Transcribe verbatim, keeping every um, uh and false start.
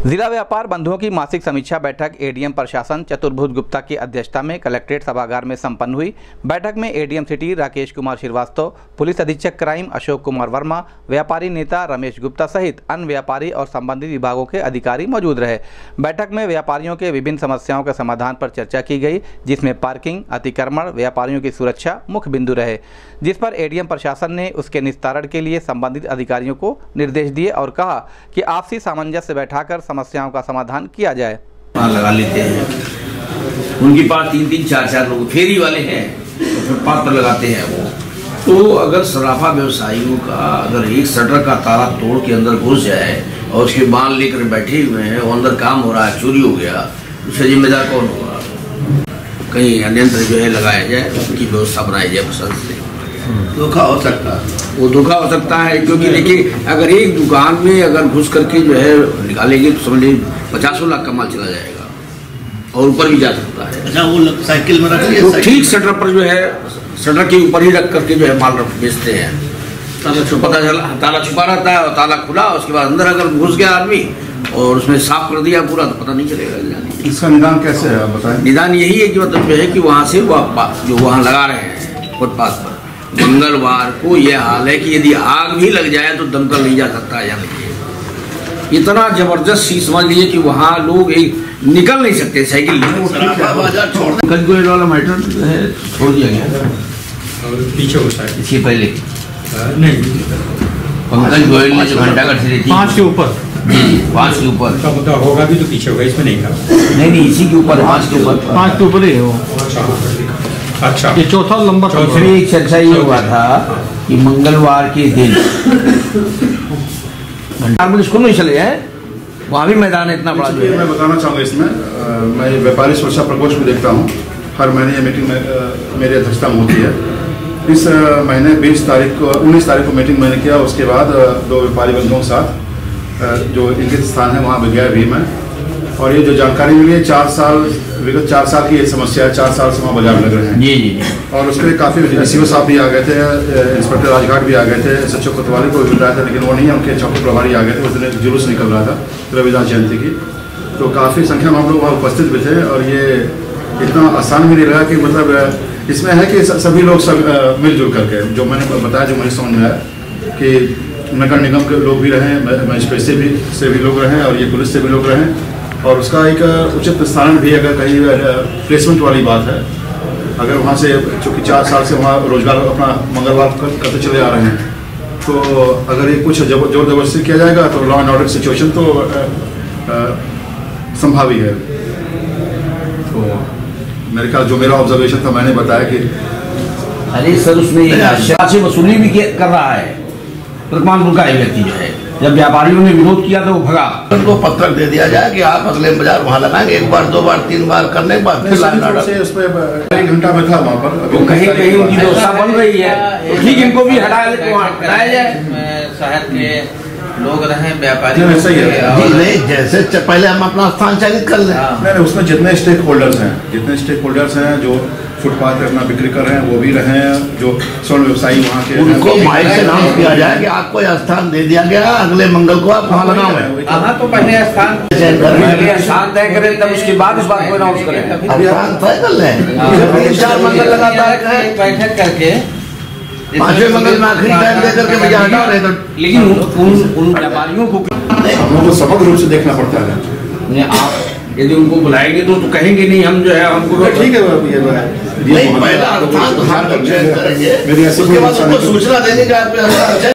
जिला व्यापार बंधुओं की मासिक समीक्षा बैठक एडीएम प्रशासन चतुर्भुज गुप्ता की अध्यक्षता में कलेक्ट्रेट सभागार में संपन्न हुई। बैठक में एडीएम सिटी राकेश कुमार श्रीवास्तव, पुलिस अधीक्षक क्राइम अशोक कुमार वर्मा, व्यापारी नेता रमेश गुप्ता सहित अन्य व्यापारी और संबंधित विभागों के अधिकारी मौजूद रहे। बैठक में व्यापारियों के विभिन्न समस्याओं के समाधान पर चर्चा की गई, जिसमें पार्किंग, अतिक्रमण, व्यापारियों की सुरक्षा मुख्य बिंदु रहे, जिस पर एडीएम प्रशासन ने उसके निस्तारण के लिए संबंधित अधिकारियों को निर्देश दिए और कहा कि आपसी सामंजस्य बैठाकर समस्याओं का समाधान किया जाए। लगा लेते हैं, उनके पास तीन तीन चार चार लोग फेरी वाले हैं तो फुटपाथ पर लगाते हैं वो। तो अगर सराफा व्यवसायियों का अगर एक शटर का ताला तोड़ के अंदर घुस जाए और उसके बाल लेकर बैठे हुए हैं और अंदर काम हो रहा है, चोरी हो गया, उसका जिम्मेदार कौन होगा? कहीं अन्यंत्र जो है लगाया जाए, उसकी व्यवस्था बनाई जाए प्रशासन से। धोखा हो सकता है, वो धोखा हो सकता है, क्योंकि देखिए अगर एक दुकान में अगर घुस करके जो है निकालेंगे तो समझ लीजिए पचासों लाख का माल चला जाएगा और ऊपर भी जा सकता है। अच्छा, वो साइकिल में रख तो ठीक शटर पर जो है, शटर के ऊपर ही रख करके जो है माल बेचते हैं। ताला पता चला ताला छुपा रहता है और ताला खुला, उसके बाद अंदर अगर घुस गया आदमी और उसमें साफ कर दिया पूरा तो पता नहीं चलेगा। इसका निदान कैसे है बताएं? निदान यही है कि मतलब जो है कि वहाँ से वो जो वहाँ लगा रहे हैं फुटपाथ पर, मंगलवार को यह हाल है कि यदि आग भी लग जाए तो दमकल नहीं जा सकता है। यानी इतना जबरदस्त चीज समझ लीजिए कि वहाँ लोग एक निकल नहीं सकते साइकिल पंकज गोयल वाला मैटर है छोड़ दिया गया पीछे होता है इसके पहले नहीं। पंकज गोयल ने जो घंटा घर से पाँच के ऊपर जी पाँच के ऊपर का मुद्दा होगा भी तो पीछे होगा, इसमें नहीं था। नहीं नहीं इसी के ऊपर पाँच के ऊपर पाँच के ऊपर ही है वो। अच्छा, ये चौथा लंबा चौथी एक चर्चा ये हुआ था कि मंगलवार के दिन घंटा स्कूल में चले जाए, वहाँ भी मैदान है इतना बड़ा। मैं बताना चाहूँगा इसमें आ, मैं व्यापारी सुरक्षा प्रकोष्ठ में देखता हूँ, हर महीने ये मीटिंग में मेरी अध्यक्षता में होती है। इस आ, महीने बीस तारीख को उन्नीस तारीख को मीटिंग मैंने किया, उसके बाद आ, दो व्यापारी बंधुओं के साथ आ, जो इनके स्थान है वहाँ पर गया भी मैं, और ये जो जानकारी मिली है चार साल विगत चार साल की ये समस्या है, चार साल से वहाँ बाजार लग रहे हैं जी जी और उस पर काफ़ी एसईओ साहब भी आ गए थे, इंस्पेक्टर राजघाट भी आ गए थे, सचिव कोतवाली को भी बताया था, लेकिन वो नहीं है, उनके चौकी प्रभारी आ गए थे। उस दिन जुलूस निकल रहा था रविदास जयंती की, तो काफ़ी संख्या में हम लोग वहाँ उपस्थित भी थे और ये इतना आसान भी नहीं लगा कि मतलब इसमें है कि सभी लोग सब मिलजुल करके, जो मैंने बताया, जो मुझे समझ में आया कि नगर निगम के लोग भी रहें, मजिस्ट्रेट से भी से भी लोग रहें और ये पुलिस से भी लोग रहें, और उसका एक उचित स्थान भी अगर कहीं प्लेसमेंट वाली बात है, अगर वहाँ से चूँकि चार साल से वहाँ रोजगार अपना मंगलवार करते चले आ रहे हैं, तो अगर ये कुछ जोर जबरदस्ती किया जाएगा तो लॉ एंड ऑर्डर सिचुएशन तो संभावी है। तो मेरे ख्याल जो मेरा ऑब्जर्वेशन था मैंने बताया कि अरे सर उसमें से वसूली भी कर रहा है तुर्कमानपुर का एक व्यक्ति जो है, जब व्यापारियों ने विरोध किया तो वो भगा। उनको पत्रक दे दिया जाए कि आप अगले बाजार वहाँ लगाएंगे, एक बार दो बार तीन बार करने के बाद उस पर एक घंटा में था वहाँ पर, तो कहीं कहीं उनकी व्यवस्था बन रही है, तो ठीक इनको भी हटाया जाए। शहर के लोग रहे, व्यापारी नहीं, जैसे पहले हम अपना स्थान चयनित कर लें। नहीं, उसमें जितने स्टेक होल्डर्स हैं जितने स्टेक होल्डर्स हैं जो फुटपाथ पर अपना बिक्री कर रहे हैं वो भी रहे हैं, जो स्वर्ण व्यवसायी वहाँ के उनको माइक से अनाउंस किया जाए कि आपको यह स्थान दे दिया गया, अगले मंगल को आप वहाँ लगाओ। हाँ, तो पहले स्थान स्थान तय करें, तब उसके बाद उस बात को अनाउंस करें। स्थान तय कर लें, तीन चार मंगल लगातार बैठक करके पांचवें मंगल में आखिरी टाइम देकर के बजा हटा रहे, तो लेकिन उन उन व्यापारियों को हम लोग को समग्र रूप से देखना पड़ता है। आप यदि उनको बुलाएंगे तो, तो कहेंगे नहीं हम जो है हमको ठीक है, नहीं पहला स्थान तो हम लोग चयन करेंगे, उसके बाद उनको सूचना देने का